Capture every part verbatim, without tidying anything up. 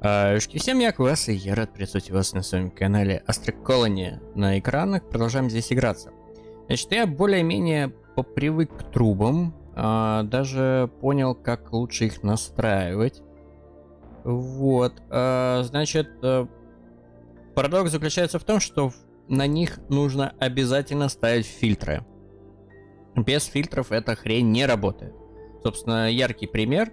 Шки, всем я Квас, и я рад приветствовать вас на своем канале Astroc Colony. На экранах продолжаем здесь играться. Значит, я более-менее попривык к трубам, а, даже понял, как лучше их настраивать. Вот, а, значит, парадокс заключается в том, что на них нужно обязательно ставить фильтры. Без фильтров эта хрень не работает. Собственно, яркий пример.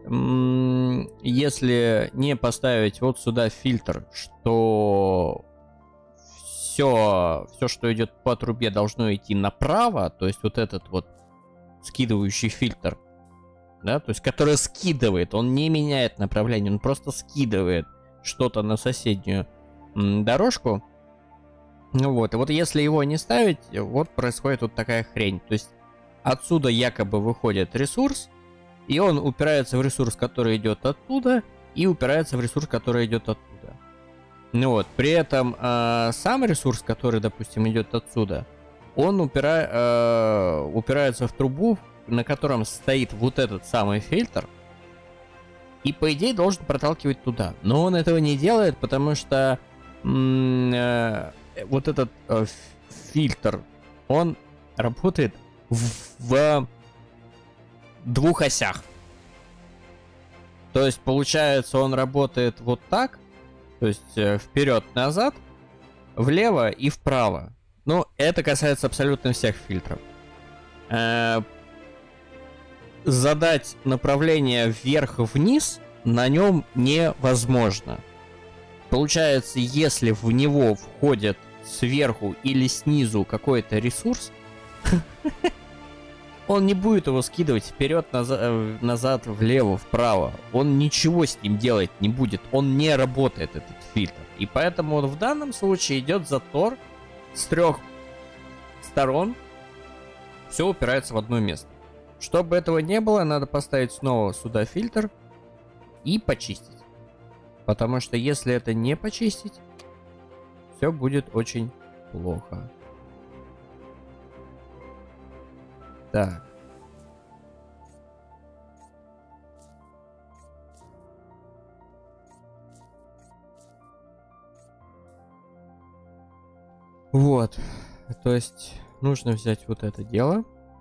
Если не поставить вот сюда фильтр, что все, все, что идет по трубе, должно идти направо, то есть вот этот вот скидывающий фильтр, да, то есть который скидывает, он не меняет направление, он просто скидывает что-то на соседнюю дорожку. Ну вот, и вот если его не ставить, вот происходит вот такая хрень. То есть отсюда якобы выходит ресурс, и он упирается в ресурс, который идет оттуда, и упирается в ресурс, который идет оттуда. Ну вот, при этом э, сам ресурс, который, допустим, идет отсюда, он упира, э, упирается в трубу, на котором стоит вот этот самый фильтр, и по идее должен проталкивать туда. Но он этого не делает, потому что э, вот этот э, фильтр, он работает в, в двух осях. То есть получается, он работает вот так, то есть э, вперед-назад, влево и вправо. Ну, это касается абсолютно всех фильтров. Э, задать направление вверх-вниз на нем невозможно. Получается, если в него входит сверху или снизу какой-то ресурс, он не будет его скидывать вперед, назад, назад, влево, вправо. Он ничего с ним делать не будет. Он не работает, этот фильтр. И поэтому вот в данном случае идет затор с трех сторон. Все упирается в одно место. Чтобы этого не было, надо поставить снова сюда фильтр и почистить. Потому что если это не почистить, все будет очень плохо. Так. Вот. То есть нужно взять вот это дело.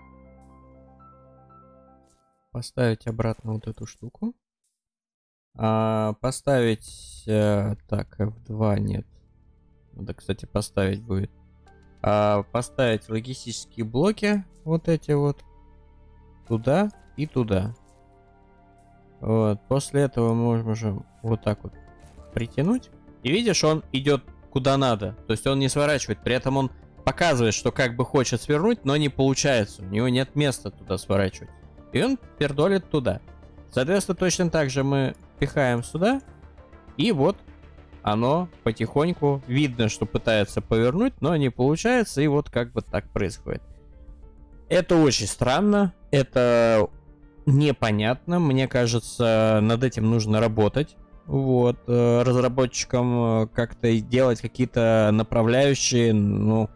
Поставить обратно вот эту штуку. А, поставить... Э, так, эф два нет. Надо, кстати, поставить будет. А, поставить логистические блоки, вот эти вот, туда и туда. Вот. После этого мы можем вот так вот притянуть. И видишь, он идет куда надо. То есть он не сворачивает. При этом он показывает, что как бы хочет свернуть, но не получается. У него нет места туда сворачивать. И он пердолит туда. Соответственно, точно так же мы пихаем сюда. И вот оно потихоньку, видно, что пытается повернуть, но не получается, и вот как бы так происходит. Это очень странно, это непонятно, мне кажется, над этим нужно работать. Вот, разработчикам как-то делать какие-то направляющие, ну,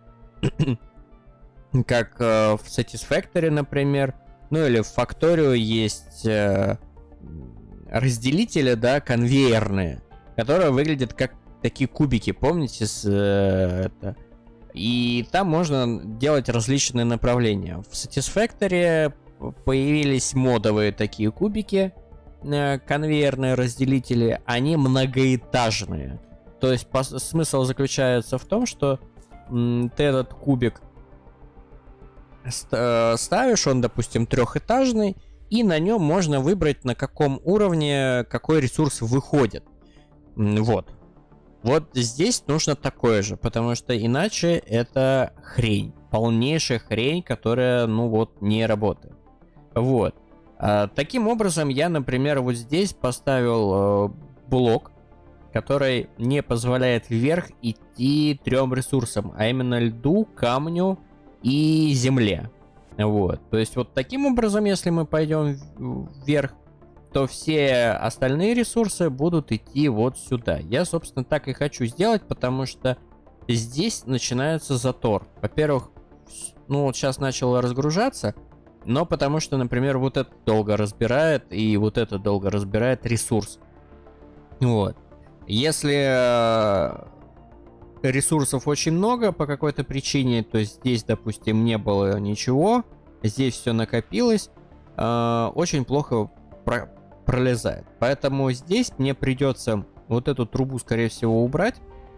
как в Satisfactory, например, ну или в Factorio есть разделители, да, конвейерные, которые выглядят как такие кубики, помните, с, э, это. И там можно делать различные направления. В Satisfactory появились модовые такие кубики, э, конвейерные разделители, они многоэтажные. То есть по, смысл заключается в том, что м, ты этот кубик ст, э, ставишь, он, допустим, трехэтажный, и на нем можно выбрать, на каком уровне какой ресурс выходит. Вот. Вот здесь нужно такое же, потому что иначе это хрень. Полнейшая хрень, которая, ну вот, не работает. Вот. А, таким образом, я, например, вот здесь поставил э, блок, который не позволяет вверх идти трем ресурсам, а именно льду, камню и земле. Вот. То есть вот таким образом, если мы пойдем вверх, то все остальные ресурсы будут идти вот сюда. Я, собственно, так и хочу сделать, потому что здесь начинается затор. Во-первых, ну вот сейчас начало разгружаться, но потому что, например, вот это долго разбирает, и вот это долго разбирает ресурс. Вот. Если э, ресурсов очень много по какой-то причине, то есть здесь, допустим, не было ничего, здесь все накопилось, э, очень плохо про- пролезает. Поэтому здесь мне придется вот эту трубу, скорее всего, убрать.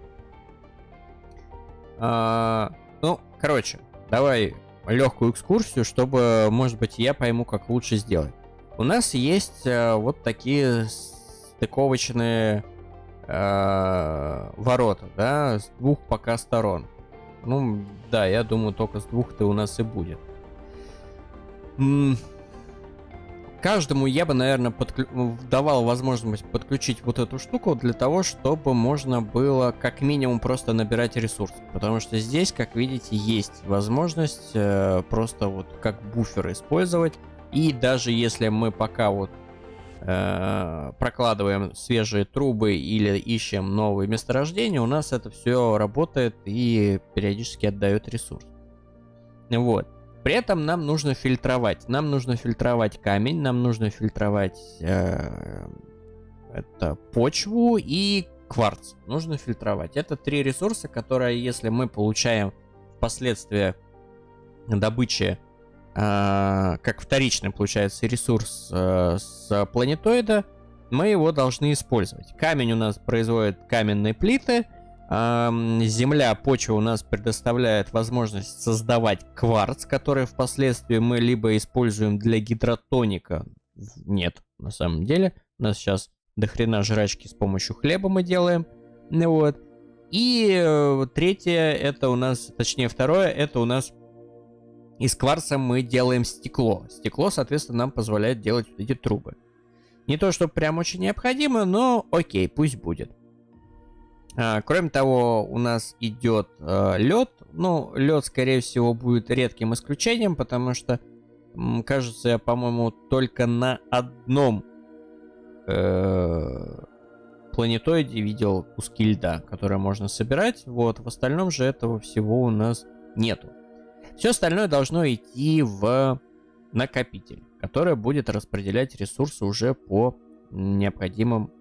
Э, ну, короче, давай легкую экскурсию, чтобы, может быть, я пойму, как лучше сделать. У нас есть э, вот такие стыковочные э, ворота, да, с двух пока сторон. Ну, да, я думаю, только с двух-то у нас и будет. М- Каждому я бы, наверное, подклю... давал возможность подключить вот эту штуку для того, чтобы можно было как минимум просто набирать ресурсы. Потому что здесь, как видите, есть возможность э, просто вот как буфер использовать. И даже если мы пока вот э, прокладываем свежие трубы или ищем новые месторождения, у нас это все работает и периодически отдает ресурс. Вот. При этом нам нужно фильтровать. Нам нужно фильтровать камень, нам нужно фильтровать э, это, почву и кварц. Нужно фильтровать. Это три ресурса, которые, если мы получаем впоследствии добычи, э, как вторичный, получается, ресурс э, с планетоида, мы его должны использовать. Камень у нас производит каменные плиты. Земля, почва у нас предоставляет возможность создавать кварц, который впоследствии мы либо используем для гидротоника. Нет, на самом деле. У нас сейчас дохрена жрачки с помощью хлеба мы делаем. Вот. И э, третье, это у нас, точнее второе, это у нас из кварца мы делаем стекло. Стекло, соответственно, нам позволяет делать вот эти трубы. Не то, что прям очень необходимо, но окей, пусть будет. А, кроме того, у нас идет э, лед. Ну, лед, скорее всего, будет редким исключением, потому что, м, кажется, я, по-моему, только на одном э, планетоиде видел куски льда, которые можно собирать. Вот, в остальном же этого всего у нас нету. Все остальное должно идти в накопитель, который будет распределять ресурсы уже по необходимым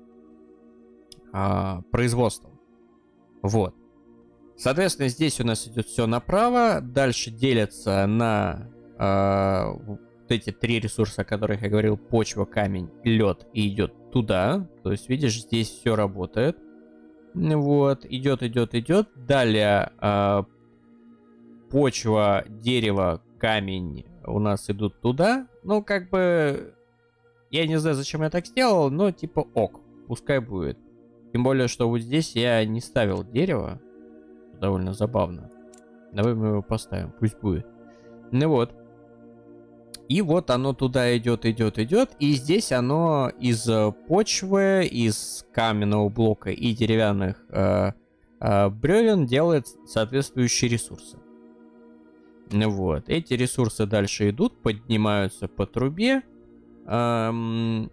э, производствам. Вот. Соответственно, здесь у нас идет все направо. Дальше делятся на э, вот эти три ресурса, о которых я говорил: почва, камень, лед, и идет туда. То есть, видишь, здесь все работает. Вот. Идет, идет, идет. Далее э, почва, дерево, камень у нас идут туда. Ну, как бы, я не знаю, зачем я так сделал, но типа ок, пускай будет. Тем более, что вот здесь я не ставил дерево. Довольно забавно. Давай мы его поставим, пусть будет. Ну вот. И вот оно туда идет, идет, идет. И здесь оно из почвы, из каменного блока и деревянных э, э, бревен делает соответствующие ресурсы. Ну вот. Эти ресурсы дальше идут, поднимаются по трубе. Эм,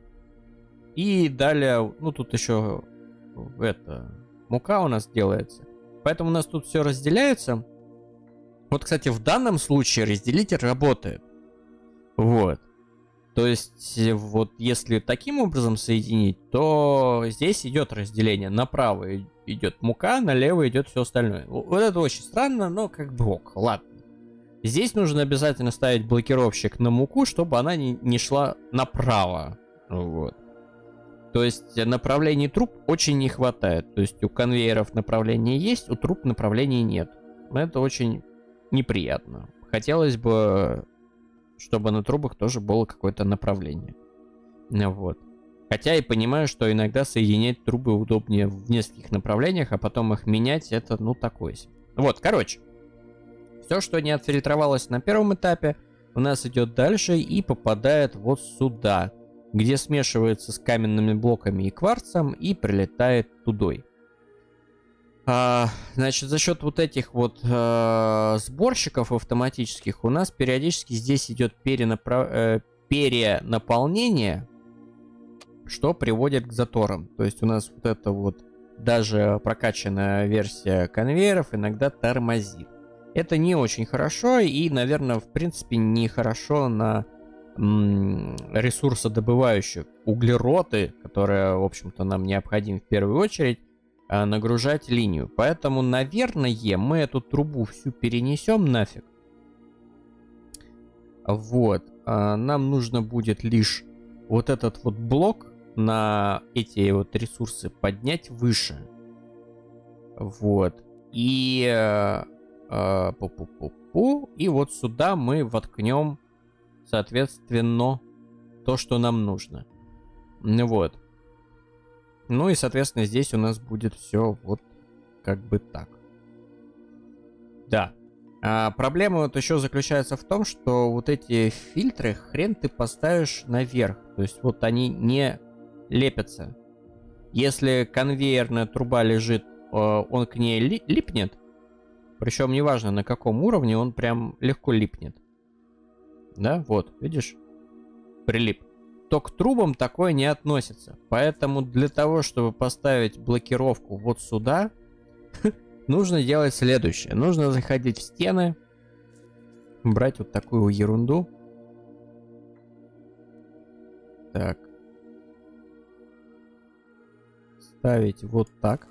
и далее, ну тут еще... это мука у нас делается. Поэтому у нас тут все разделяется. Вот, кстати, в данном случае разделитель работает. Вот. То есть, вот если таким образом соединить, то здесь идет разделение. Направо идет мука, налево идет все остальное. Вот это очень странно, но как бы ок, ладно. Здесь нужно обязательно ставить блокировщик на муку, чтобы она не, не шла направо. Вот. То есть направлений труб очень не хватает. То есть у конвейеров направление есть, у труб направления нет. Это очень неприятно. Хотелось бы, чтобы на трубах тоже было какое-то направление. Вот. Хотя и понимаю, что иногда соединять трубы удобнее в нескольких направлениях, а потом их менять, это ну такое себе. Вот, короче. Все, что не отфильтровалось на первом этапе, у нас идет дальше и попадает вот сюда, где смешивается с каменными блоками и кварцем и прилетает тудой. А, значит, за счет вот этих вот а, сборщиков автоматических у нас периодически здесь идет перенаправ... э, перенаполнение, что приводит к заторам. То есть у нас вот это вот даже прокачанная версия конвейеров иногда тормозит. Это не очень хорошо и, наверное, в принципе, не хорошо на ресурсодобывающих углероды, которые, в общем-то, нам необходимы в первую очередь, нагружать линию. Поэтому, наверное, мы эту трубу всю перенесем нафиг. Вот. Нам нужно будет лишь вот этот вот блок на эти вот ресурсы поднять выше. Вот. И... Пу-пу-пу-пу. И вот сюда мы воткнем, соответственно, то, что нам нужно. Вот. Ну и, соответственно, здесь у нас будет все вот как бы так. Да. А проблема вот еще заключается в том, что вот эти фильтры хрен ты поставишь наверх. То есть вот они не лепятся. Если конвейерная труба лежит, он к ней ли- липнет. Причем неважно на каком уровне, он прям легко липнет. Да, вот, видишь? Прилип. То к трубам такое не относится. Поэтому для того, чтобы поставить блокировку вот сюда, нужно делать следующее. Нужно заходить в стены, брать вот такую ерунду. Так. Ставить вот так.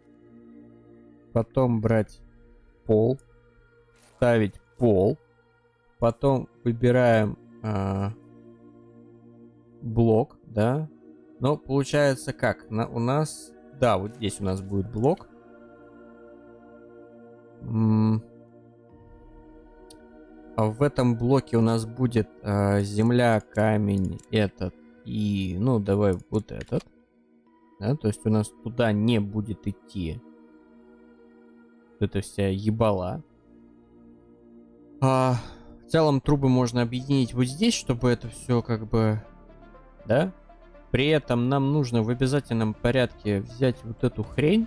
Потом брать пол. Ставить пол. Потом выбираем... А, блок, да. Но получается как? На, у нас... Да, вот здесь у нас будет блок. М а в этом блоке у нас будет э, земля, камень, этот и... Ну, давай вот этот. Да, то есть у нас туда не будет идти эта вся ебала. А, в целом трубы можно объединить вот здесь, чтобы это все как бы... Да? При этом нам нужно в обязательном порядке взять вот эту хрень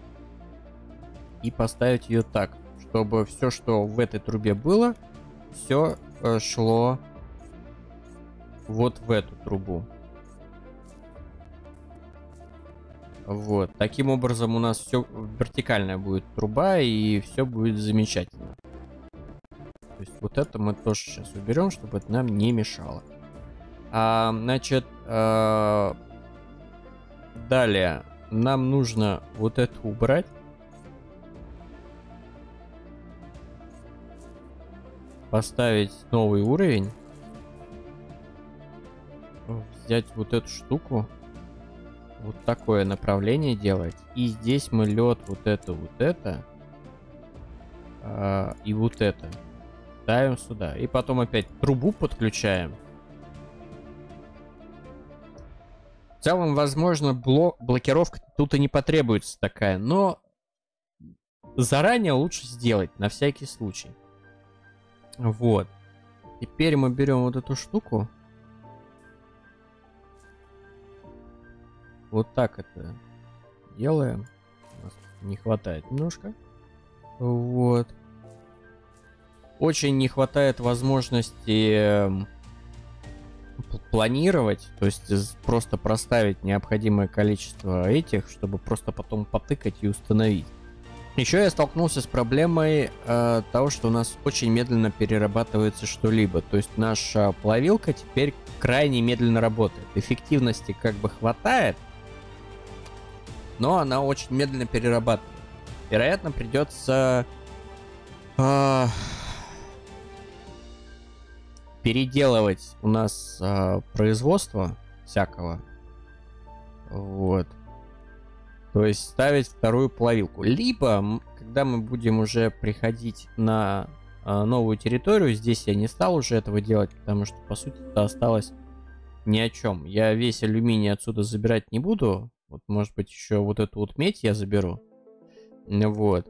и поставить ее так, чтобы все, что в этой трубе было, все э, шло вот в эту трубу. Вот. Таким образом у нас все вертикальная будет труба, и все будет замечательно. То есть вот это мы тоже сейчас уберем, чтобы это нам не мешало. А, значит, а, далее нам нужно вот это убрать. Поставить новый уровень. Взять вот эту штуку. Вот такое направление делать. И здесь мы лед вот это, вот это. А, и вот это. Ставим сюда. И потом опять трубу подключаем. В целом, возможно, блок, блокировка тут и не потребуется такая, но заранее лучше сделать, на всякий случай. Вот. Теперь мы берем вот эту штуку. Вот так это делаем. У нас не хватает немножко. Вот. Очень не хватает возможности планировать, то есть просто проставить необходимое количество этих, чтобы просто потом потыкать и установить. Еще я столкнулся с проблемой э, того, что у нас очень медленно перерабатывается что-либо. То есть наша плавилка теперь крайне медленно работает. Эффективности как бы хватает, но она очень медленно перерабатывает. Вероятно, придется э, переделывать у нас э, производство всякого. Вот. То есть ставить вторую плавилку. Либо, когда мы будем уже приходить на э, новую территорию, здесь я не стал уже этого делать, потому что, по сути, это осталось ни о чем. Я весь алюминий отсюда забирать не буду. Вот, может быть, еще вот эту вот медь я заберу. Вот.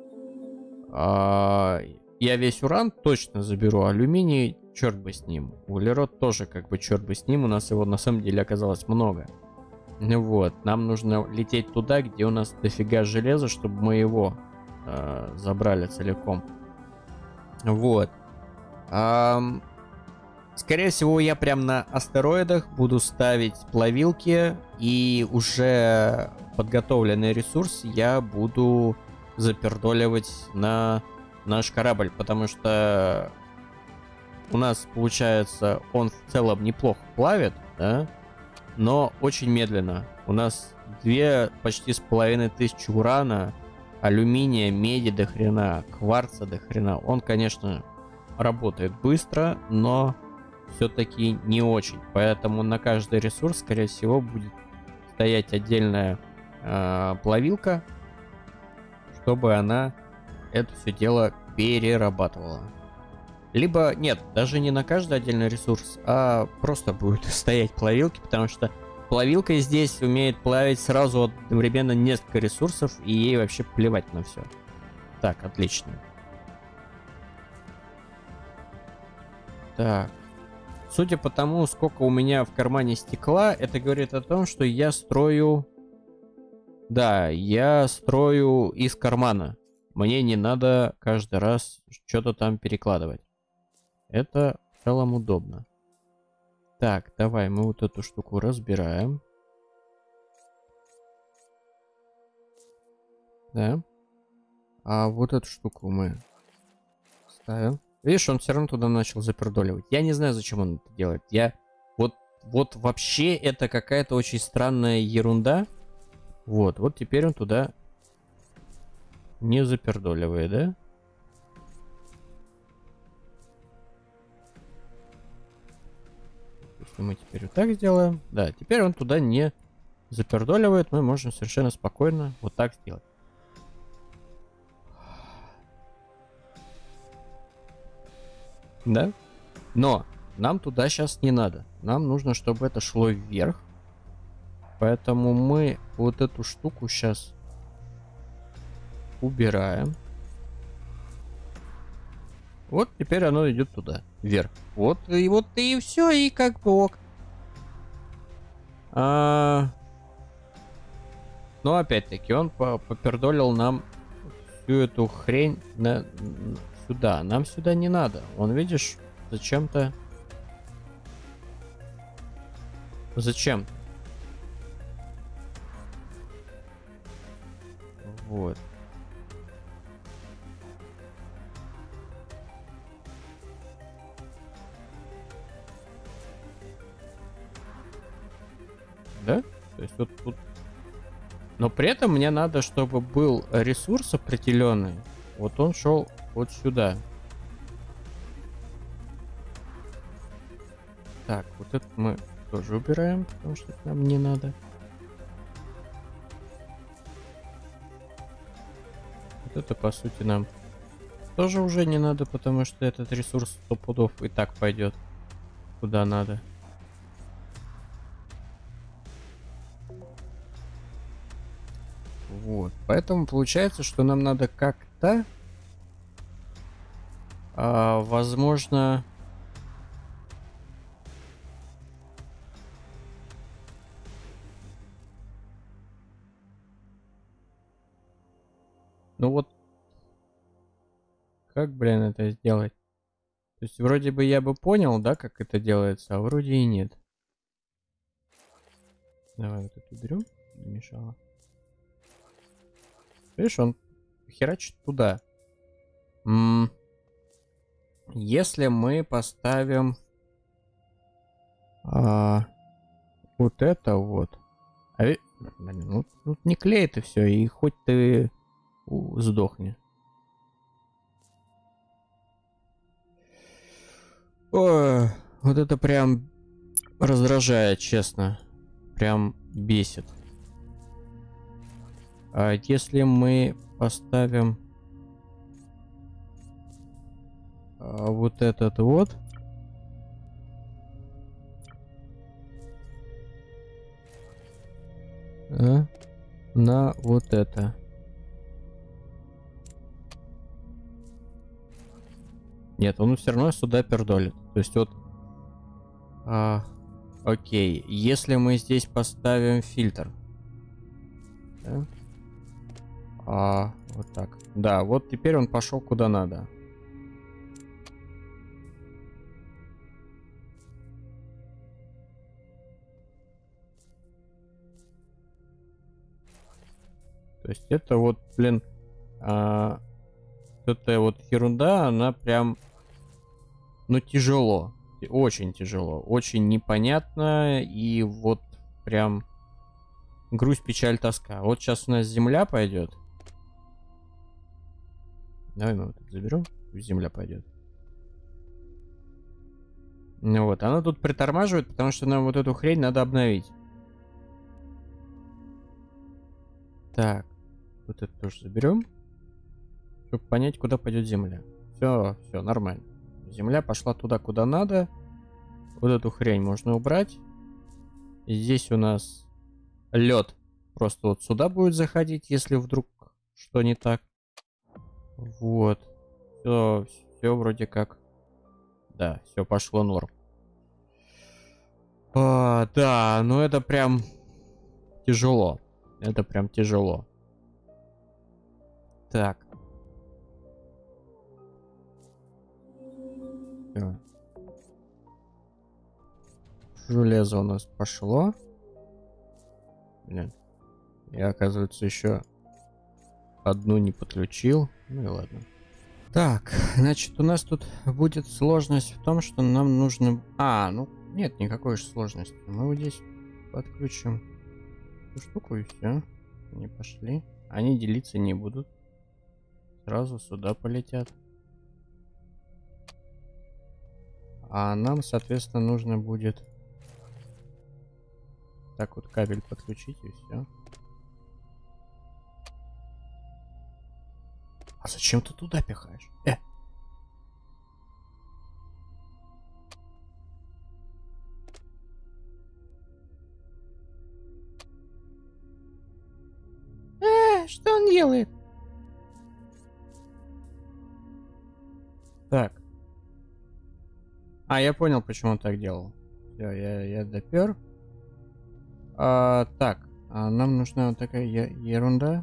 А, я весь уран точно заберу. Алюминий, черт бы с ним. Углерод тоже, как бы, черт бы с ним. У нас его, на самом деле, оказалось много. Вот, нам нужно лететь туда, где у нас дофига железа, чтобы мы его э, забрали целиком. Вот. Эм, скорее всего, я прям на астероидах буду ставить плавилки, и уже подготовленный ресурс я буду запердоливать на наш корабль, потому что у нас получается, он в целом неплохо плавит, да, но очень медленно. У нас две почти с половиной тысячи урана, алюминия, меди до хрена, кварца до хрена. Он, конечно, работает быстро, но все-таки не очень. Поэтому на каждый ресурс, скорее всего, будет стоять отдельная э, плавилка, чтобы она это все дело перерабатывала. Либо, нет, даже не на каждый отдельный ресурс, а просто будет стоять плавилки, потому что плавилка здесь умеет плавить сразу одновременно несколько ресурсов, и ей вообще плевать на все. Так, отлично. Так. Судя по тому, сколько у меня в кармане стекла, это говорит о том, что я строю... Да, я строю из кармана. Мне не надо каждый раз что-то там перекладывать. Это в целом удобно. Так, давай мы вот эту штуку разбираем. Да. А вот эту штуку мы ставим. Видишь, он все равно туда начал запердоливать. Я не знаю, зачем он это делает. Я... Вот, вот вообще это какая-то очень странная ерунда. Вот, вот теперь он туда не запердоливает, да? Если мы теперь вот так сделаем. Да, теперь он туда не запердоливает. Мы можем совершенно спокойно вот так сделать. Да? Но нам туда сейчас не надо. Нам нужно, чтобы это шло вверх. Поэтому мы вот эту штуку сейчас убираем. Вот теперь оно идет туда, вверх. Вот и вот и все, и как бы ок. А... Но опять-таки он попердолил нам всю эту хрень на... сюда. Нам сюда не надо. Он, видишь, зачем-то... Зачем? Вот. Да? То есть вот тут... Но при этом мне надо, чтобы был ресурс определенный. Вот он шел вот сюда. Так, вот это мы тоже убираем, потому что это нам не надо. Вот это, по сути, нам тоже уже не надо, потому что этот ресурс сто пудов и так пойдет куда надо. Вот, поэтому получается, что нам надо как-то, а, возможно, ну вот, как, блин, это сделать? То есть вроде бы я бы понял, да, как это делается, а вроде и нет. Давай вот эту берем, не мешало. Видишь, он херачит туда. М-м- Если мы поставим а, вот это вот. А ведь, блин, ну, тут не клеит и все, и хоть ты у, сдохни. Ой, вот это прям раздражает, честно. Прям бесит. А если мы поставим а, вот этот вот. А, на вот это. Нет, он все равно сюда пердолит. То есть вот... А, окей. Если мы здесь поставим фильтр. Да? А, вот так. Да, вот теперь он пошел куда надо. То есть это вот, блин... А, эта вот ерунда, она прям но тяжело. Очень тяжело. Очень непонятно. И вот прям грусть, печаль, тоска. Вот сейчас у нас земля пойдет. Давай мы вот это заберем. Пусть земля пойдет. Ну вот, она тут притормаживает, потому что нам вот эту хрень надо обновить. Так, вот это тоже заберем, чтобы понять, куда пойдет земля. Все, все, нормально. Земля пошла туда, куда надо. Вот эту хрень можно убрать. И здесь у нас лед просто вот сюда будет заходить, если вдруг что не так. Вот. Все, все вроде как. Да, все пошло норм. А, да, ну это прям тяжело. Это прям тяжело. Так. Всё. Железо у нас пошло. Блин. Я, оказывается, еще одну не подключил. Ну и ладно. Так, значит, у нас тут будет сложность в том, что нам нужно... А, ну, нет никакой же сложности. Мы вот здесь подключим эту штуку и все. Они пошли. Они делиться не будут. Сразу сюда полетят. А нам, соответственно, нужно будет так вот кабель подключить и все. А зачем ты туда пихаешь? Э! Э, что он делает? Так. А, я понял, почему он так делал. Все, я, я допер. А, так, а нам нужна вот такая ерунда.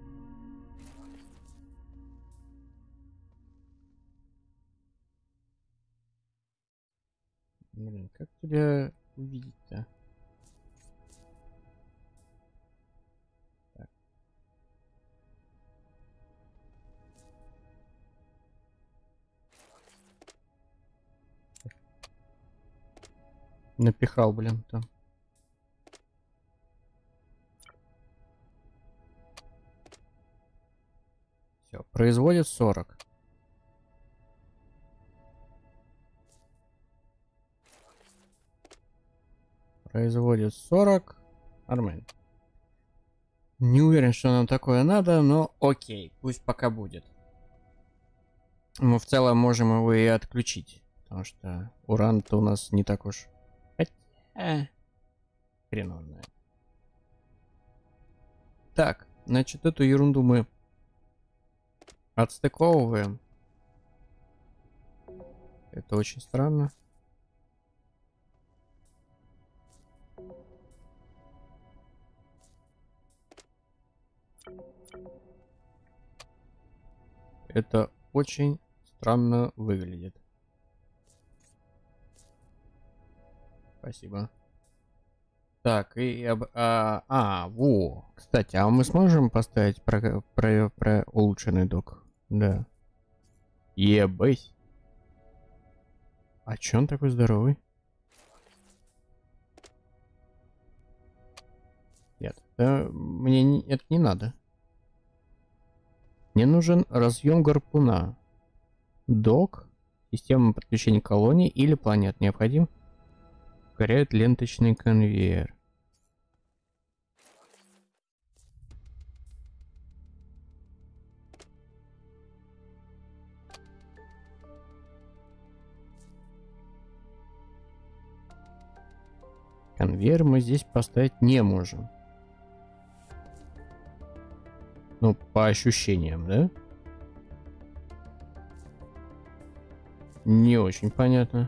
Блин, как тебя увидеть-то? Так. Напихал, блин, там. Все, производит сорок. Производит сорок. Нормально. Не уверен, что нам такое надо, но окей, пусть пока будет. Мы в целом можем его и отключить, потому что уран-то у нас не так уж... Хотя... Хреновая. Так, значит, эту ерунду мы отстыковываем. Это очень странно. Это очень странно выглядит. Спасибо. Так, и... Об, а, а, во. Кстати, а мы сможем поставить про, про, про улучшенный док? Да. Ебать. А чё он такой здоровый? Нет, это, мне не, это не надо. Мне нужен разъем гарпуна. Док, система подключения колонии или планет необходим. Ускоряет ленточный конвейер. Конвейер мы здесь поставить не можем. Ну, по ощущениям, да? Не очень понятно.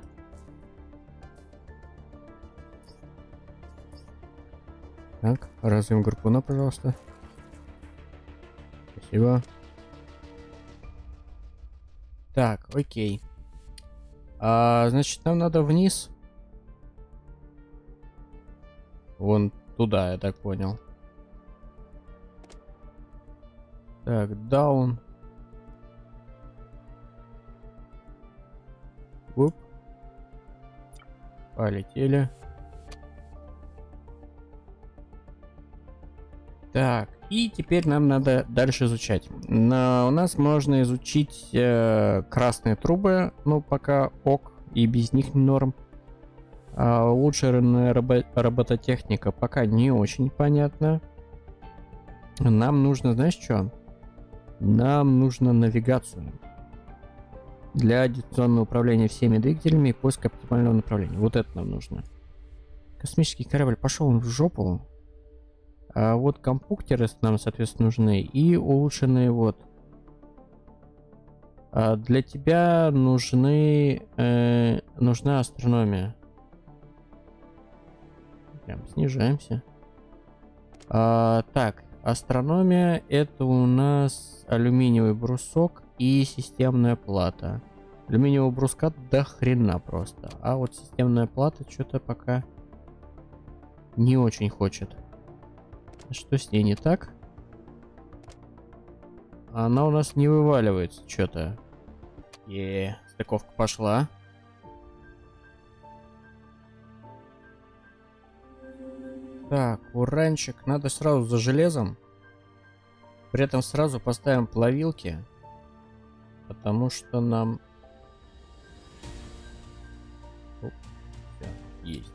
Так, разъем гарпуна, пожалуйста. Спасибо. Так, окей. А, значит, нам надо вниз. Вон туда, я так понял. Так, down. Оп. Полетели. Так, и теперь нам надо дальше изучать. На, у нас можно изучить э, красные трубы, ну пока ок, и без них норм. А улучшенная робо робототехника пока не очень понятно. Нам нужно, знаешь что? Нам нужно навигацию. Для дистанционного управления всеми двигателями и поиска оптимального направления. Вот это нам нужно. Космический корабль пошел в жопу. А вот компьютеры нам, соответственно, нужны. И улучшенные вот. А для тебя нужны... Э, нужна астрономия. Прям снижаемся. А, так, астрономия это у нас алюминиевый брусок и системная плата. Алюминиевого бруска до хрена просто. А вот системная плата что-то пока не очень хочет. Что с ней не так? Она у нас не вываливается что-то. Е, стыковка пошла. Так, уранчик. Надо сразу за железом. При этом сразу поставим плавилки. Потому что нам... Оп, всё, есть.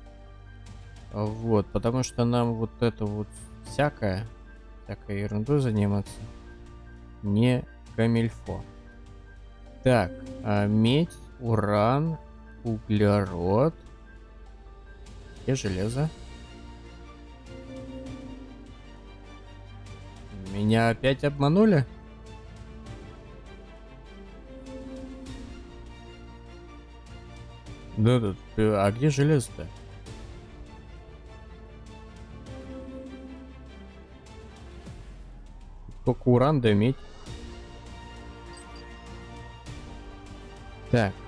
Вот, потому что нам вот это вот всякое, всякой ерундой заниматься не камильфо. Так, а медь, уран, углерод и железо. Меня опять обманули? Да, да, а где железо-то? Только уран да медь. Так.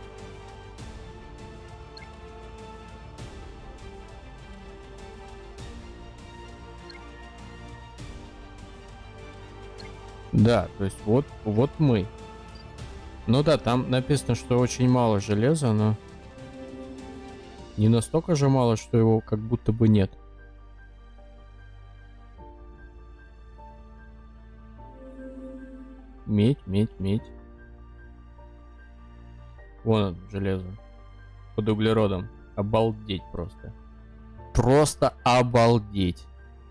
Да, то есть вот, вот мы. Ну да, там написано, что очень мало железа, но не настолько же мало, что его как будто бы нет. Медь, медь, медь. Вон он, железо. Под углеродом. Обалдеть просто. Просто обалдеть.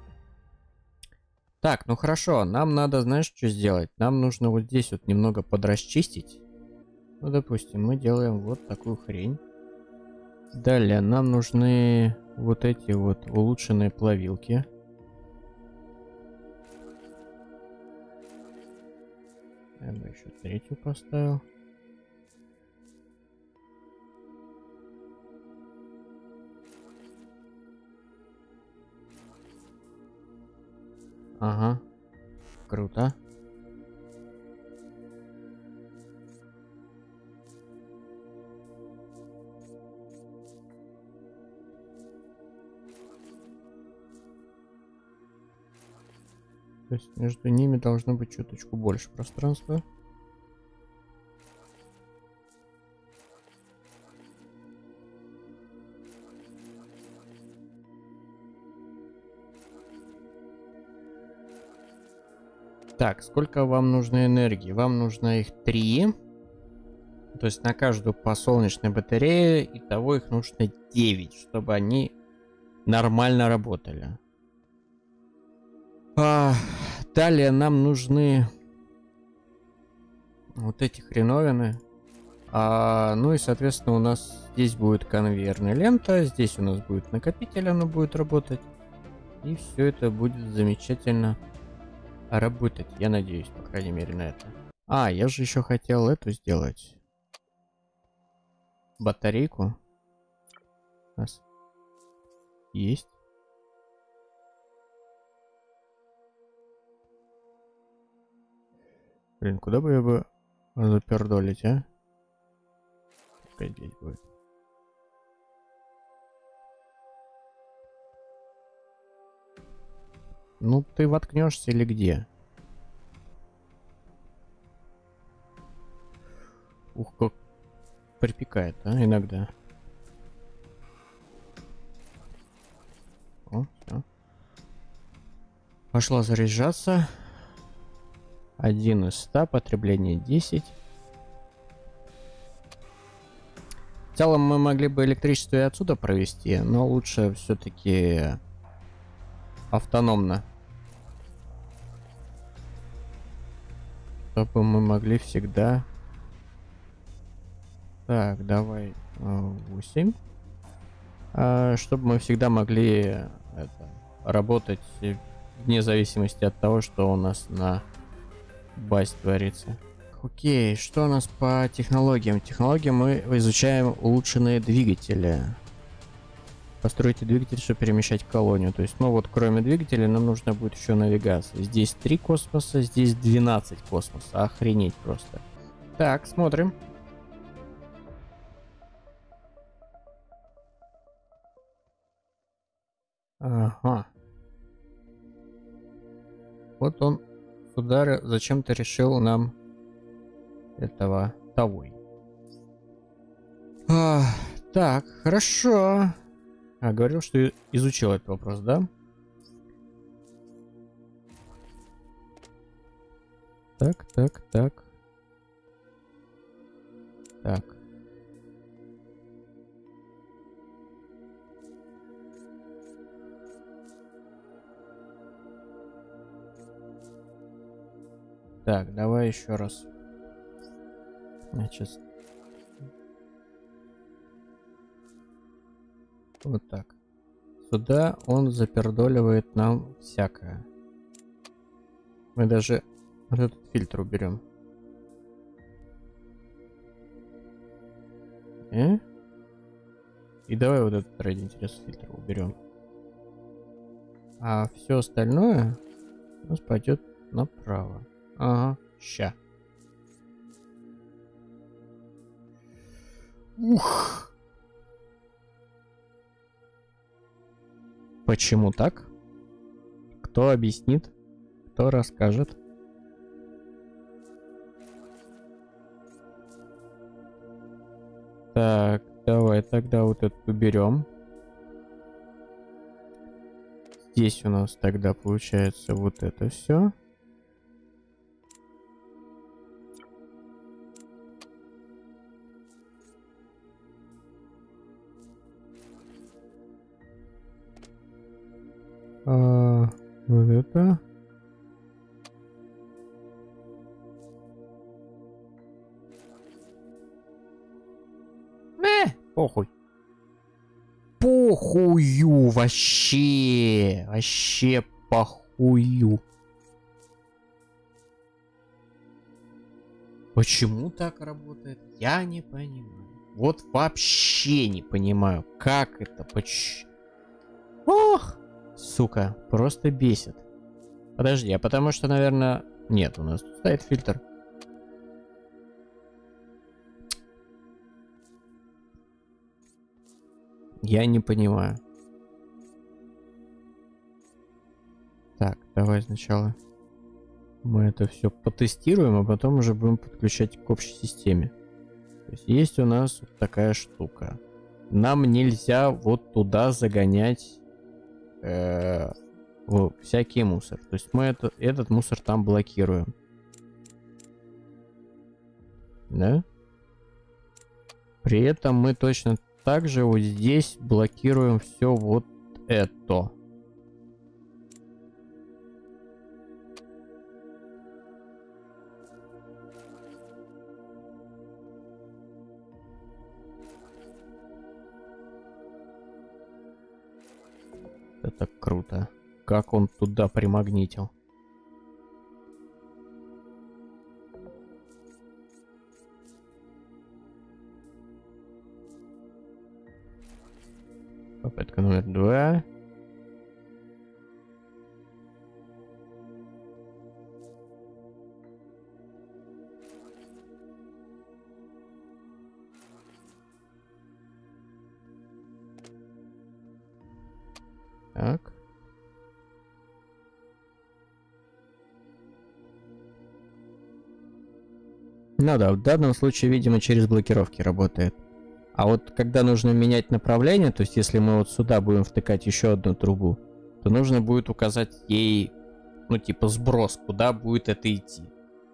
Так, ну хорошо, нам надо, знаешь, что сделать? Нам нужно вот здесь вот немного подрасчистить. Ну, допустим, мы делаем вот такую хрень. Далее нам нужны вот эти вот улучшенные плавилки. Я бы еще третью поставил. Ага. Круто. То есть между ними должно быть чуточку больше пространства. Так, сколько вам нужно энергии? Вам нужно их три. То есть на каждую по солнечной батарее. Итого их нужно девять, чтобы они нормально работали. А, далее нам нужны вот эти хреновины. А, ну и, соответственно, у нас здесь будет конвейерная лента. Здесь у нас будет накопитель, оно будет работать. И все это будет замечательно работать. Я надеюсь, по крайней мере, на это. А, я же еще хотел эту сделать. Батарейку. У нас есть. Блин, куда бы я бы запердолить, а? Пускай здесь будет. Ну, ты воткнешься или где? Ух, как припекает, а, иногда. О, все. Пошла заряжаться. один из ста, потребление десять. В целом мы могли бы электричество и отсюда провести, но лучше все-таки автономно. Чтобы мы могли всегда... Так, давай восемь. А, чтобы мы всегда могли это, работать вне зависимости от того, что у нас на базе творится. Окей, что у нас по технологиям? Технологии мы изучаем улучшенные двигатели. Постройте двигатель, чтобы перемещать колонию. То есть, ну вот, кроме двигателя, нам нужно будет еще навигация. Здесь три космоса, здесь двенадцать космоса. Охренеть просто. Так, смотрим. Ага. Вот он сюда зачем-то решил нам этого того. А, так, хорошо. А, говорил, что изучил этот вопрос, да? Так, так, так. Так. Так, давай еще раз. Значит, вот так. Сюда он запердоливает нам всякое. Мы даже вот этот фильтр уберем. Э? И давай вот этот ради интереса фильтр уберем. А все остальное у нас пойдет направо. Ага, ща. Ух. Почему так? Кто объяснит? Кто расскажет? Так, давай тогда вот этот уберем. Здесь у нас тогда получается вот это все. А, вот это. Э, похуй. Похую вообще. Вообще похую. Почему так работает? Я не понимаю. Вот вообще не понимаю, как это, почему. Ох! Сука, просто бесит. Подожди, а потому что, наверное... Нет, у нас тут стоит фильтр. Я не понимаю. Так, давай сначала мы это все потестируем, а потом уже будем подключать к общей системе. То есть есть у нас вот такая штука. Нам нельзя вот туда загонять э, всякий мусор. То есть мы это, этот мусор там блокируем. Да? При этом мы точно так же вот здесь блокируем все вот это. Это круто. Как он туда примагнитил. Попытка номер два. Так. Ну да, в данном случае, видимо, через блокировки работает. А вот когда нужно менять направление, то есть если мы вот сюда будем втыкать еще одну трубу, то нужно будет указать ей, ну типа сброс, куда будет это идти.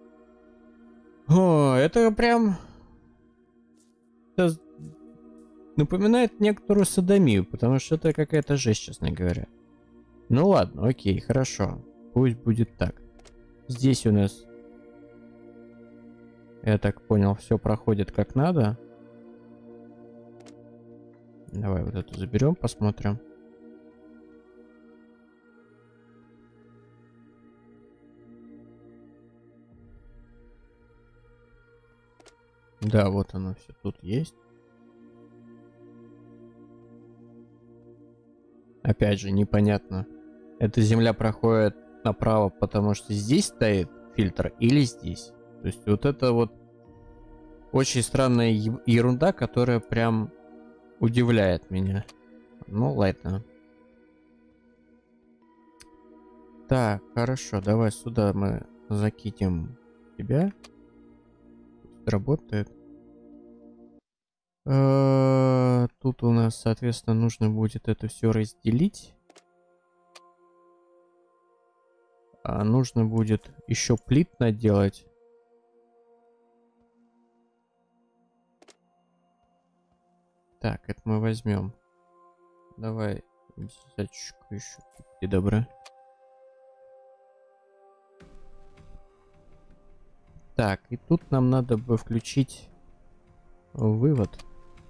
О, это прям... Это напоминает некоторую содомию, потому что это какая-то жесть, честно говоря. Ну ладно, окей, хорошо. Пусть будет так. Здесь у нас, я так понял, все проходит как надо. Давай вот эту заберем, посмотрим. Да, вот оно все тут есть. Опять же, непонятно. Эта земля проходит направо, потому что здесь стоит фильтр или здесь. То есть вот это вот очень странная ерунда, которая прям удивляет меня. Ну, ладно. Так, хорошо, давай сюда мы закинем тебя. Работает. Тут у нас, соответственно, нужно будет это все разделить. А нужно будет еще плит наделать. Так, это мы возьмем. Давай десяточку еще. Будьте добры. Так, и тут нам надо бы включить вывод.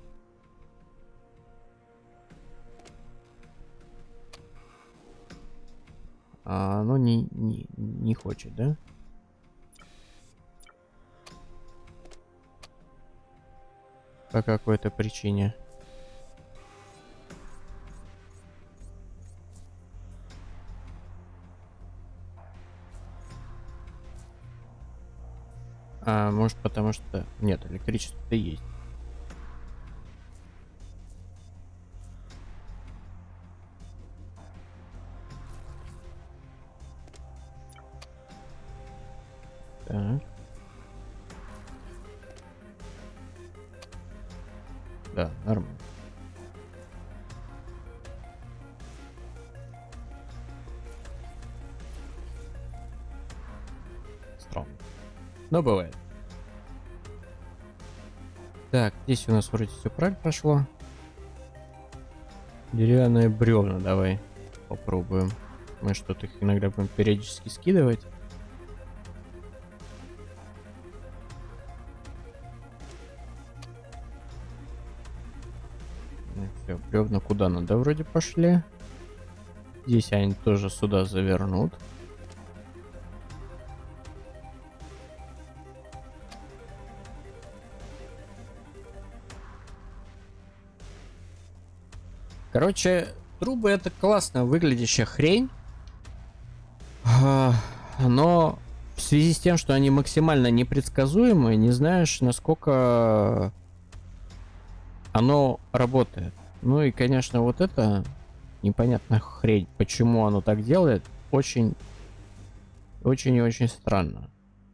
А оно не, не, не хочет, да? По какой-то причине. А, может, потому что... Нет, электричество-то есть. Так. Да, нормально. Странно. Но бывает. Так, здесь у нас вроде все правильно прошло. Деревянные бревна давай попробуем. Мы что-то их иногда будем периодически скидывать. Ну, все, бревна куда надо вроде пошли. Здесь они тоже сюда завернут. Короче, трубы это классно выглядящая хрень. Но в связи с тем, что они максимально непредсказуемые, не знаешь, насколько оно работает. Ну и, конечно, вот это непонятная хрень. Почему оно так делает, очень, очень и очень странно.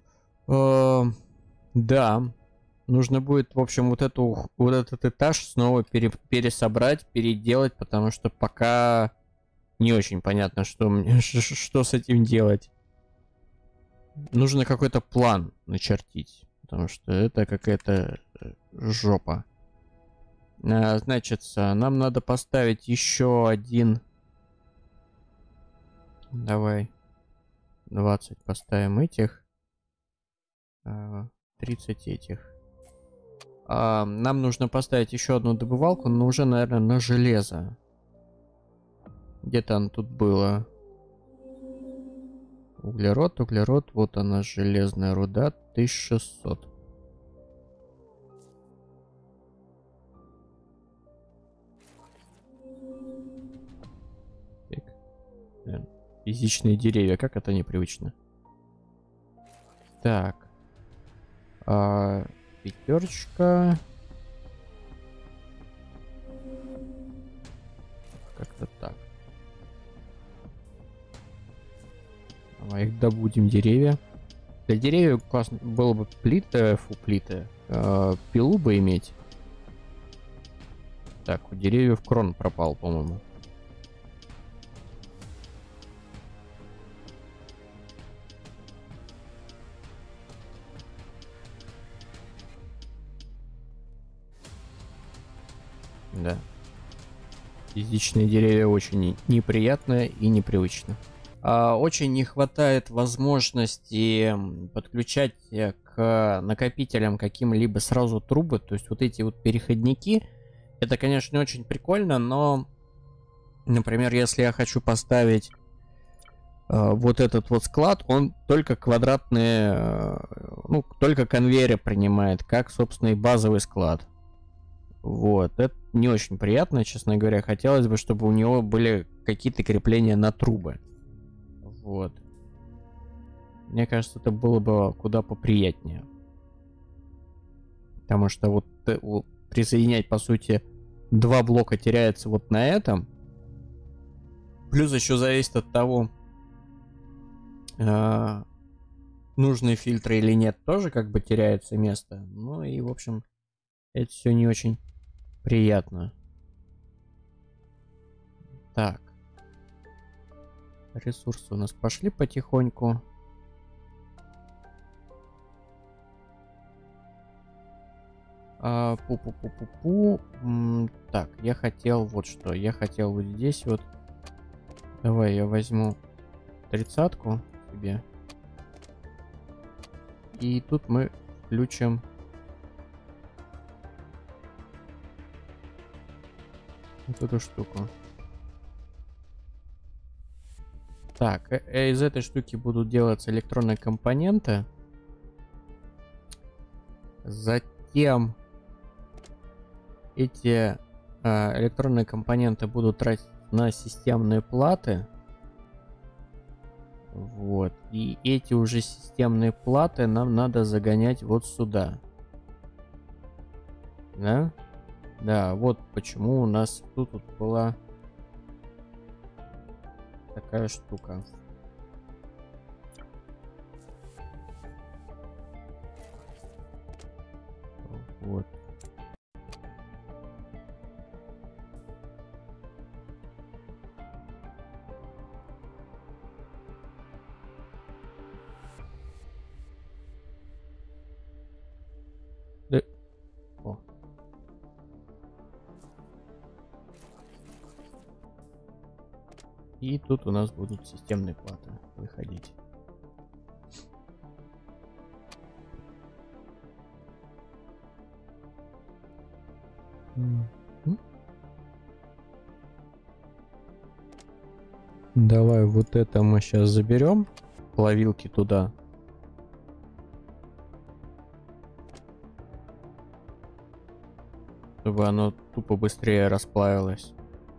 Да. Нужно будет, в общем, вот эту вот этот этаж снова пере, пересобрать, переделать, потому что пока не очень понятно, что мне, что с этим делать. Нужно какой-то план начертить, потому что это какая-то жопа. А, значит, нам надо поставить еще один. Давай двадцать поставим этих, тридцать этих. А, нам нужно поставить еще одну добывалку, но уже, наверное, на железо. Где-то оно тут было. Углерод, углерод. Вот она, железная руда. тысяча шестьсот. Так. Блин. Физичные деревья. Как это непривычно. Так. А... Пятерочка. Как-то так. Давай их добудем, деревья. Для деревьев классно было бы плиты, фу, плиты. Э, пилу бы иметь. Так, у деревьев крон пропал, по-моему. Да. Физичные деревья очень неприятно и непривычно. А, очень не хватает возможности подключать к накопителям каким-либо сразу трубы. То есть вот эти вот переходники. Это, конечно, очень прикольно, но, например, если я хочу поставить э, вот этот вот склад, он только квадратные, э, ну, только конвейеры принимает, как, собственно, и базовый склад. Вот, это не очень приятно, честно говоря. Хотелось бы, чтобы у него были какие-то крепления на трубы. Вот. Мне кажется, это было бы куда поприятнее. Потому что вот присоединять, по сути, два блока теряется вот на этом. Плюс еще зависит от того, э, нужные фильтры или нет, тоже как бы теряется место. Ну и, в общем, это все не очень приятно. Так. Ресурсы у нас пошли потихоньку. А, пу-пу-пу-пу-пу. М, так, я хотел вот что. Я хотел вот здесь вот. Давай я возьму тридцатку себе. И тут мы включим вот эту штуку. Так, э из этой штуки будут делаться электронные компоненты. Затем эти э, электронные компоненты будут тратить на системные платы. Вот. И эти уже системные платы нам надо загонять вот сюда. Да? Да, вот почему у нас тут вот была такая штука. Вот. Да. О. И тут у нас будут системные платы выходить. Mm-hmm. Давай вот это мы сейчас заберем. Плавилки туда. Чтобы оно тупо быстрее расплавилось.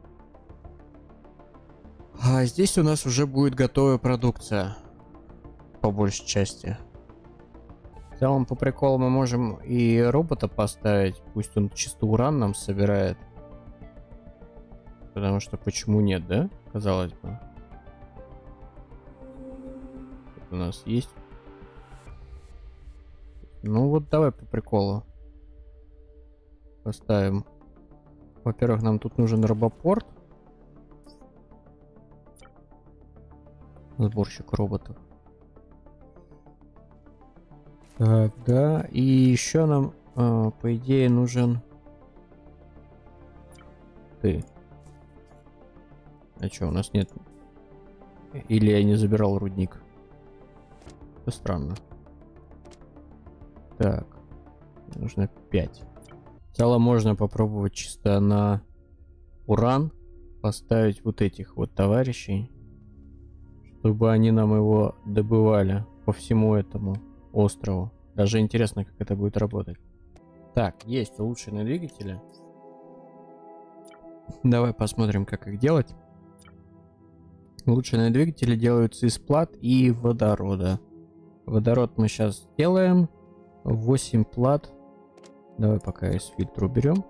А здесь у нас уже будет готовая продукция. По большей части. В целом, по приколу, мы можем и робота поставить. Пусть он чисто уран нам собирает. Потому что почему нет, да? Казалось бы. Тут у нас есть. Ну вот давай по приколу. Поставим. Во-первых, нам тут нужен робопорт. Сборщик роботов. Так, да. И еще нам, э, по идее, нужен... Ты. А что, у нас нет... Или я не забирал рудник? Это странно. Так. Нужно пять. В целом можно попробовать чисто на уран поставить вот этих вот товарищей. Чтобы они нам его добывали по всему этому острову. Даже интересно, как это будет работать. Так, есть улучшенные двигатели. Давай посмотрим, как их делать. Улучшенные двигатели делаются из плат и водорода. Водород мы сейчас делаем. восемь плат. Давай пока из фильтра уберем.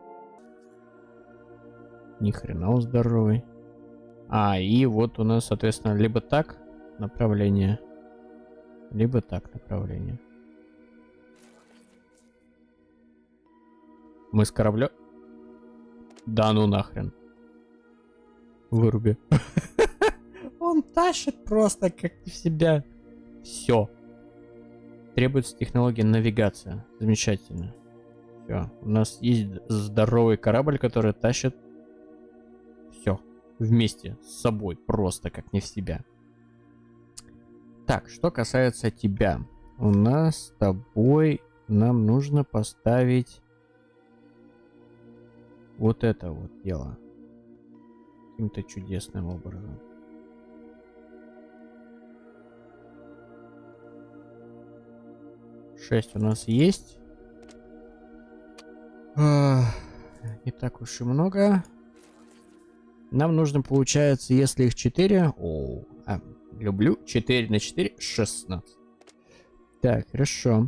Ни хрена он здоровый. А, и вот у нас, соответственно, либо так направление, либо так направление. Мы с корабля... Да ну нахрен. Выруби. Он тащит просто как в себя. Все. Требуется технология навигация. Замечательно. Все. У нас есть здоровый корабль, который тащит все вместе с собой. Просто как не в себя. Так, что касается тебя. У нас с тобой нам нужно поставить вот это вот дело. Каким-то чудесным образом. шесть у нас есть. Не так уж и много. Нам нужно, получается, если их четыре... О, а, люблю. четыре на четыре, шестнадцать. Так, хорошо.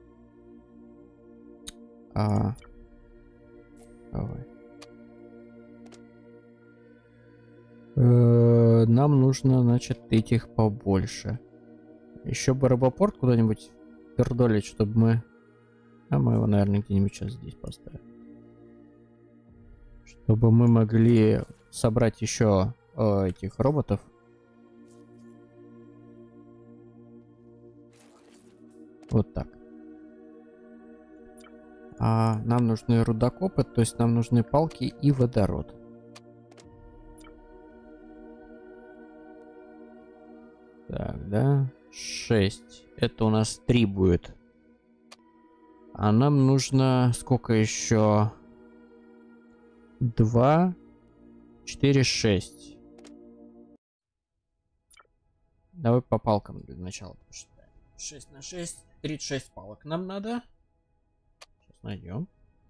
А, давай. Э, нам нужно, значит, этих побольше. Еще бы робопорт куда-нибудь пердолить, чтобы мы... А мы его, наверное, где-нибудь сейчас здесь поставим. Чтобы мы могли собрать еще э, этих роботов. Вот так. А нам нужны рудокопы, то есть нам нужны палки и водород. Так, да. шесть. Это у нас три будет. А нам нужно сколько еще? два, четыре, шесть. Давай по палкам для начала посчитаем. шесть на шесть, тридцать шесть палок нам надо. Сейчас найдем.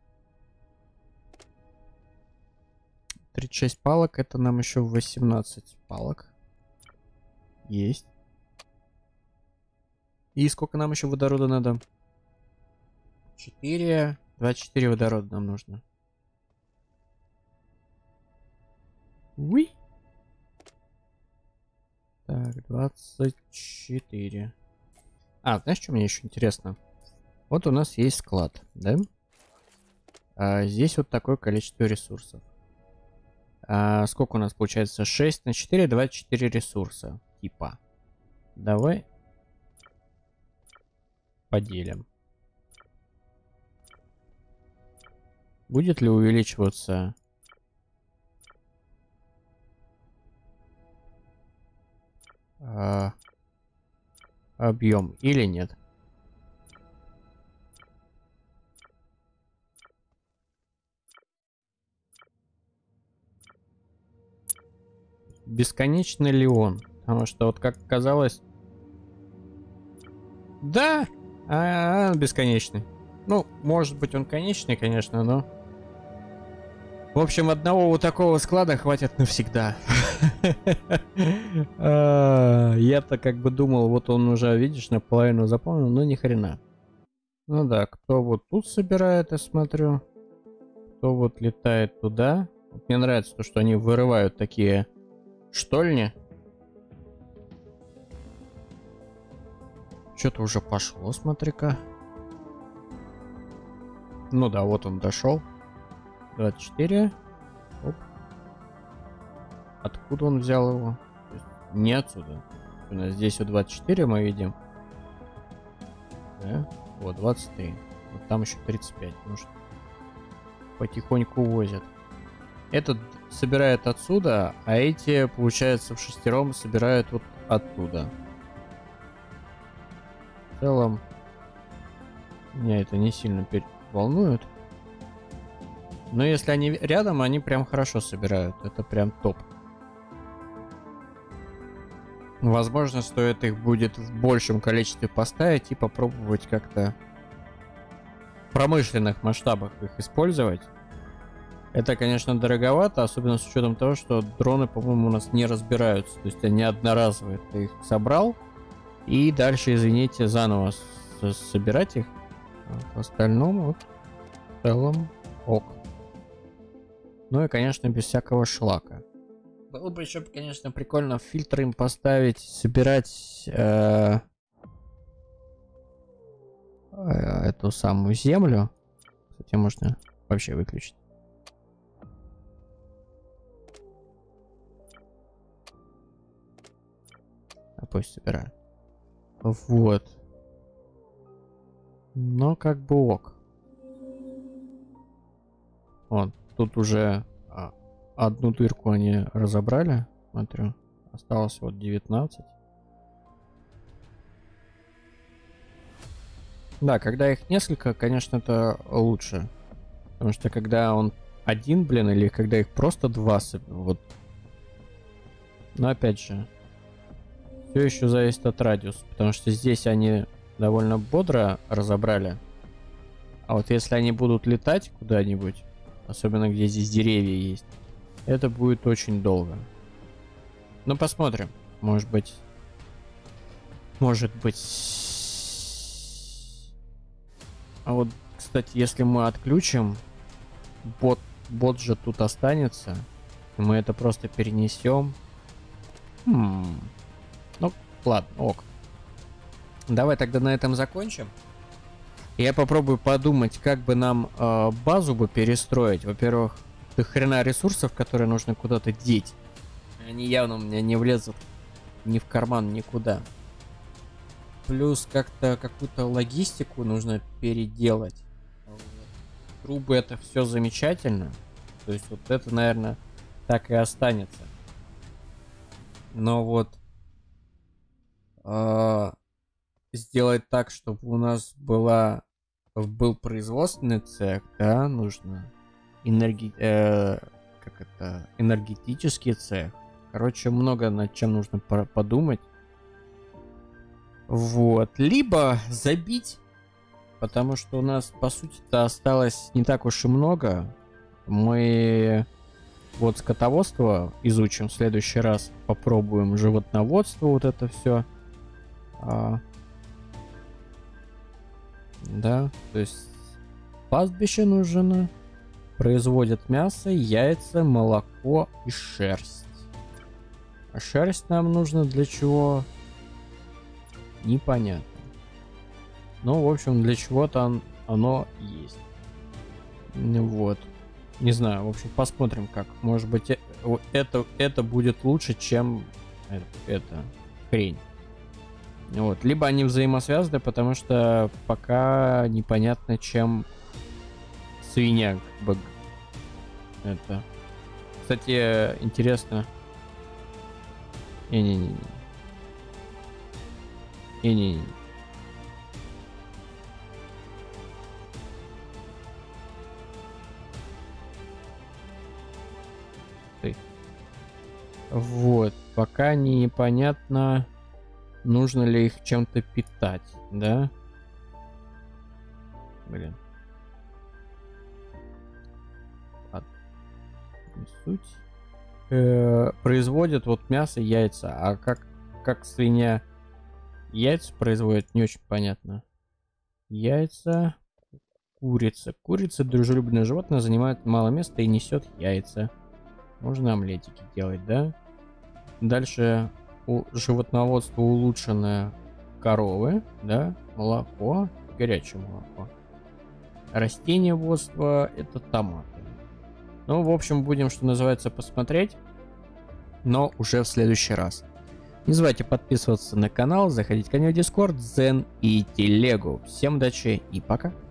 тридцать шесть палок, это нам еще восемнадцать палок. Есть. И сколько нам еще водорода надо? четыре. двадцать четыре водорода нам нужно. Уи. Так, двадцать четыре. А, знаешь, что мне еще интересно? Вот у нас есть склад, да? А здесь вот такое количество ресурсов. А сколько у нас получается? шесть на четыре, двадцать четыре ресурса. Типа. Давай поделим. Будет ли увеличиваться а, объем или нет? Бесконечный ли он? Потому что вот как казалось... Да! А, -а, -а бесконечный. Ну, может быть он конечный, конечно, но... В общем, одного вот такого склада хватит навсегда. Я-то как бы думал, вот он уже, видишь, наполовину заполнил, но ни хрена. Ну да, кто вот тут собирает, я смотрю. Кто вот летает туда. Мне нравится то, что они вырывают такие штольни. Что-то уже пошло, смотри-ка. Ну да, вот он дошел. двадцать четыре. Оп. Откуда он взял его? Не отсюда. У нас здесь вот двадцать четыре мы видим. Да? Вот двадцать три. Вот там еще тридцать пять. Может, потихоньку возят. Этот собирает отсюда, а эти, получается, в шестером собирают вот оттуда. В целом, меня это не сильно волнует. Но если они рядом, они прям хорошо собирают. Это прям топ. Возможно, стоит их будет в большем количестве поставить и попробовать как-то в промышленных масштабах их использовать. Это, конечно, дороговато, особенно с учетом того, что дроны, по-моему, у нас не разбираются. То есть они одноразовые. Ты их собрал, и дальше, извините, заново собирать их. А по остальному, вот, в целом, ок. Ну и, конечно, без всякого шлака. Было бы еще, конечно, прикольно фильтры им поставить, собирать э, э, эту самую землю. Кстати, можно вообще выключить. пусть собирают. Вот. Но как бы ок. Вот, тут уже а, одну дырку они разобрали. Смотрю. Осталось вот девятнадцать. Да, когда их несколько, конечно, это лучше. Потому что когда он один, блин, или когда их просто два, вот. Но опять же, все еще зависит от радиуса. Потому что здесь они довольно бодро разобрали. А вот если они будут летать куда-нибудь, особенно где здесь деревья есть, это будет очень долго. Ну, посмотрим. Может быть... Может быть... А вот, кстати, если мы отключим, бот, бот же тут останется. И мы это просто перенесем. Хм. Ну, ладно, ок. Давай тогда на этом закончим. Я попробую подумать, как бы нам э, базу бы перестроить. Во-первых, до хрена ресурсов, которые нужно куда-то деть. Они явно у меня не влезут ни в карман, никуда. Плюс как-то какую-то логистику нужно переделать. Трубы — это все замечательно. То есть вот это, наверное, так и останется. Но вот э, сделать так, чтобы у нас была был производственный цех, да, нужно энерги, э, как это, энергетический цех. Короче, много над чем нужно подумать. Вот. Либо забить, потому что у нас, по сути-то, осталось не так уж и много. Мы вот скотоводство изучим в следующий раз. Попробуем животноводство, вот это все. А... Да, то есть пастбище нужно. Производят мясо, яйца, молоко и шерсть. А шерсть нам нужно для чего? Непонятно. Ну, в общем, для чего-то он, оно есть. Вот. Не знаю, в общем, посмотрим как. Может быть, это, это будет лучше, чем это, это хрень. Вот. Либо они взаимосвязаны, потому что пока непонятно, чем свинья как бы это. Кстати, интересно. Не-не-не. Не-не-не. Вот, пока непонятно, нужно ли их чем-то питать, да? Блин. А, не суть. Э-э, производят вот мясо, яйца, а как, как свинья яйца производит, не очень понятно. Яйца, курица. Курица — дружелюбное животное, занимает мало места и несет яйца. Можно омлетики делать, да? Дальше у животноводства улучшенное коровы, да? Молоко, горячее молоко. Растениеводство — это томаты. Ну, в общем, будем, что называется, посмотреть. Но уже в следующий раз. Не забывайте подписываться на канал, заходить ко мне в Discord, Дзен и Телегу. Всем удачи и пока!